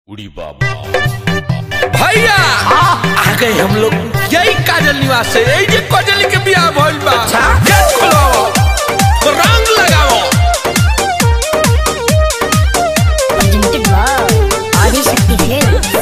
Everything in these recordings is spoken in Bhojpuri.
उड़ी बाबा भैया आ गए हम लोग। यही काजल निवास से, यही जे काजल के बियाह भइल बा। गेट खोलाओ, रंग लगाओ। आदि शक्ति है।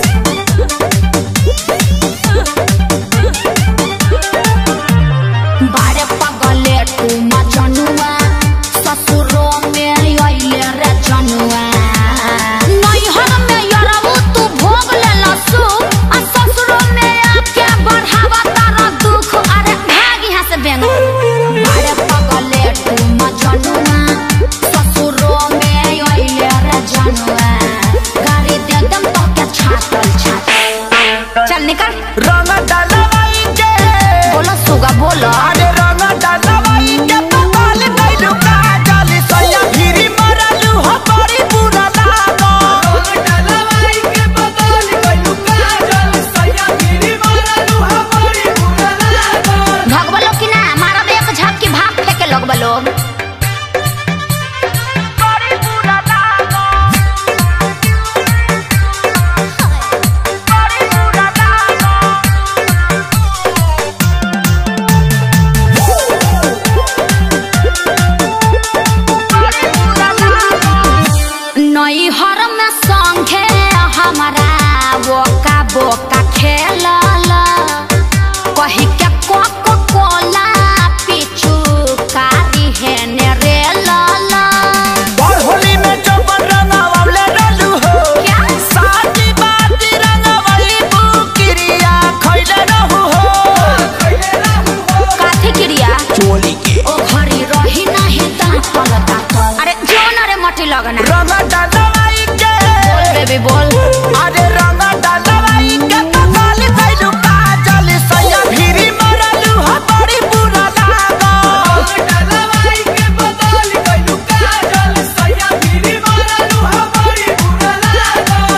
बारे पगले तू मचनुआ, ससुरो में आइले रे जनुआ। नैहर में यरबू तू भोग ले लसु, आ ससुरो में आके बढ़ावा तारा दुख। अरे भाग यहाँ से बेंग। बारे पगले तू मचनुआ, ससुरो में आइले रे जनुआ। गाड़ी दे दम तो क्या छातल छातल। चल निकल। रंग डालवाई के बोलो सुगा बोलो। अरे रंग डालवाई के पपाल गइलु काजल सैया भिरी मरलु हो बड़ी बुरा लागो। रंग डालवाई के पपाल गइलु काजल सैया भिरी मरलु हो बड़ी बुरा लागो। भगवा लोग की ना मारा बे एक झाप की भाग फेंके लोग बलोग। बड़ी बुरा लागो, बड़ी बुरा लागो। नैहर में संगे हमारा बोका बोका खेलल, कही के कोको कोला पीछू कारी है ने रे लाला। और होली में जो रंगवाले रहलु हो, क्या साथी बाती रंगवाली बुकिरिया खइले रहू हो। काथी क्रिया चोली के ओ घरी रही नहीं दांतल दांतल। अरे जो न रे मटी लगना। रंग डालवाई के बोल बेबी बोल। अरे रंग डालवाई के पपाल गइलु काजल सैया भिरी मरलु हो बड़ी बुरा लागो। डालवाई के पपाल गइलु काजल सैया भिरी मरलु हो बड़ी बुरा लागो।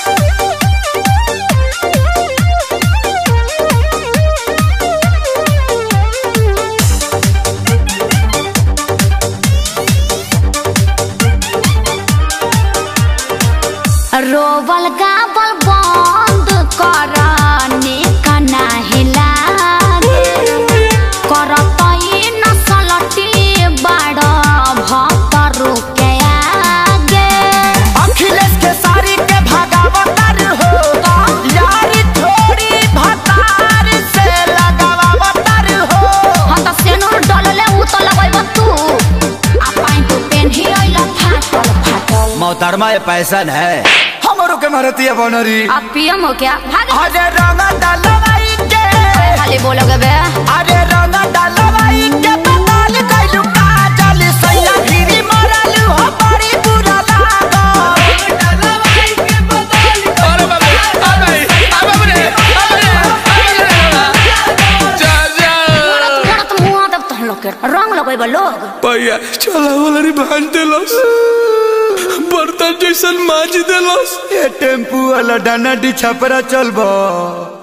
रोवल गावल बंद कर निकना हिलागे, करतई नसलटी बड़ भक्तरू के आगे। अखिलेश के सारी के भागावतार हो, यारी थोड़ी भतार से लगावतार हो। हाँ तो सेनुर डलले उ तो लगैब तू, आ पैंट पेन्ही अइला फाटल फाटल। मोहतरमा ये पैसन है हमरो के मारती है बनरी। अब पियम हो क्या भाग। अरे रंग डालवाई के खाली बोलोगे बे। अरे रंग डालवाई के पपाल गइलु काजल सैया भिरी मरलु हो बड़ी बुरा लागो। डालवाई के पपाल अरे बाबा आ गए रे जा जा। तुरंत मुँह दब तहन लोग के रंग लगैब लोग। भैया चला वाला रे भान देलस, बर्तन जैसन माज देलस। ये टेम्पू वाला डाना डी छपरा चलबो।